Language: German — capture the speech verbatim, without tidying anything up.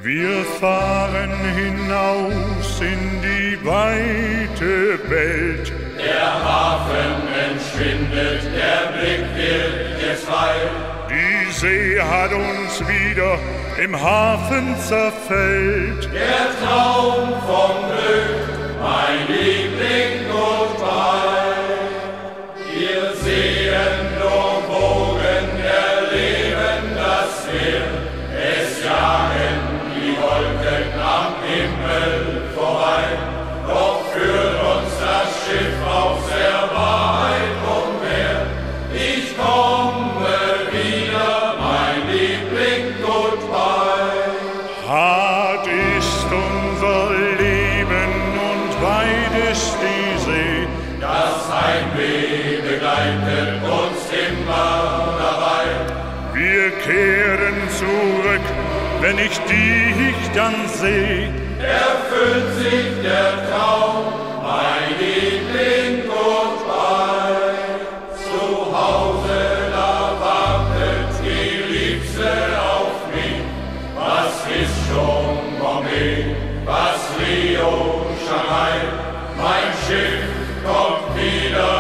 Wir fahren hinaus in die weite Welt. Der Hafen entschwindet, der Blick wird jetzt frei. Die See hat uns wieder im Hafen zerfällt. Der Traum vom Glück, mein Liebling, goodbye. Wir sehen nur Wogen, erleben das Meer. Es jagen die Wolken am Himmel vorbei. Doch führt uns das Schiff auch sehr weit umher. Ich komme wieder, mein Liebling, goodbye. Hart ist unser Leben und weit ist die See. Das Heimweh begleitet uns immer dabei. Wir kehren zurück, wenn ich dich dann seh. Erfüllt sich der Traum, mein Liebling, goodbye. Zu Hause, da wartet die Liebste auf mich. Was ist schon Bombay, was Rio, Shanghai? Mein Schiff kommt wieder